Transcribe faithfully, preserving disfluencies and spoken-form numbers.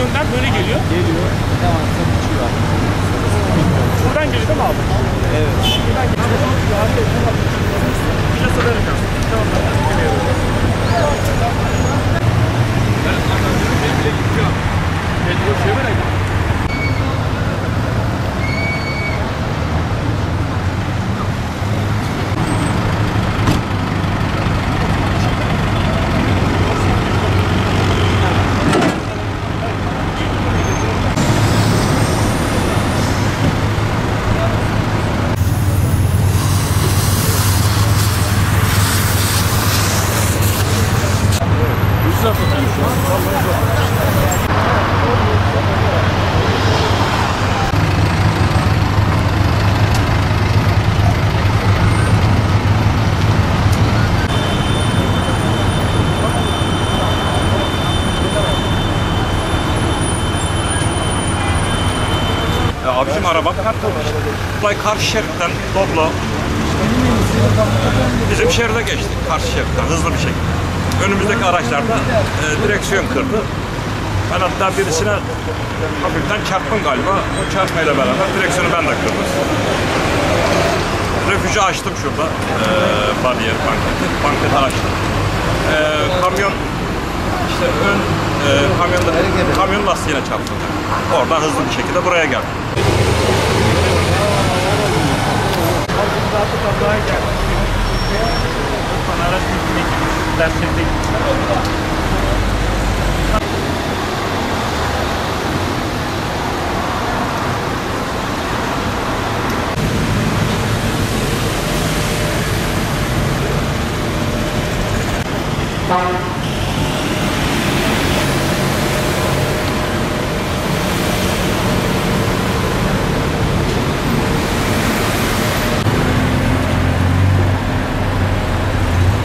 yönden böyle geliyor. Geliyor. Devamlı uçuyor. Buradan geliyor değil mi abi? Evet. Buradan geliyor. Plasa vereceğim. Tamam. Geliyor. Şey vereyim. Güzel fotoğraf şu an. Ya abicim araba kartlamış. Olay karşı şeritten Doblo bizim şeride geçtik karşı şeritten hızlı bir şekilde. Önümüzdeki araçlar da e, direksiyon kırdı. Ben hatta birisine hafiften çarptım galiba. O çarpmayla beraber direksiyonu ben de kırdım. Refüjü açtım şurada. E, bariyer banketi. Banketi açtım. E, kamyon işte ön e, kamyonda kamyon lastiğine çarptım. Oradan hızlı bir şekilde buraya geldim. Artık kazaya geldi. Sonra araç yüzüne gitmiş. Derslerinde gitmişler. Tamam.